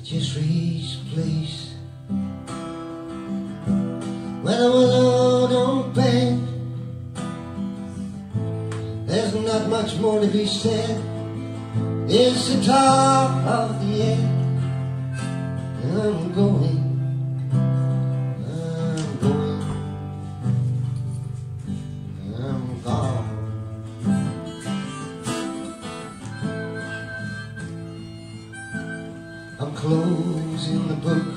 just reached a place where the willow don't bend. There's not much more to be said. It's the top of the end, and I'm going, I'm gone. I'm closing the book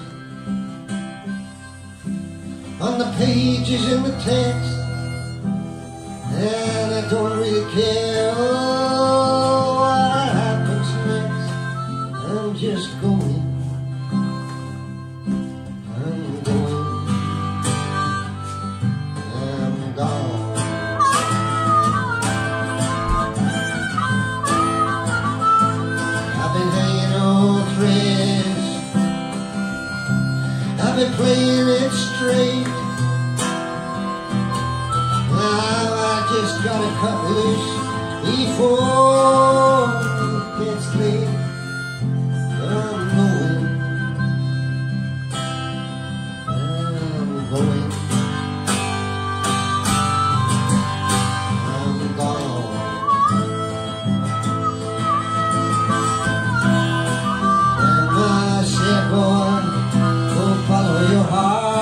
on the pages in the text, and I don't really care what happens next. I'm just going, I'm going, I'm gone. I've been hanging on threads, I've been playing it straight. Now I just gotta cut loose before it gets late. I'm going, I'm going, I'm gone. And I said, boy, go follow your heart,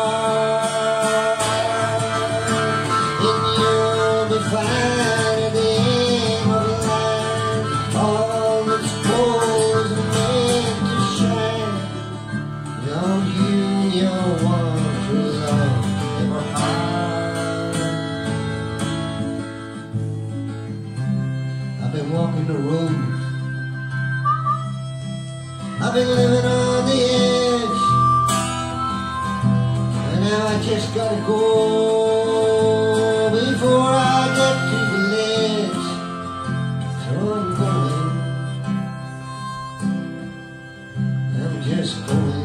and you'll be fine at the end of the line. All that's gold is meant to shine. On you and your one true love ever hard. I've been walking the road, I've been living on the edge, and now I just gotta go before I get to the ledge. So I'm going, I'm just going.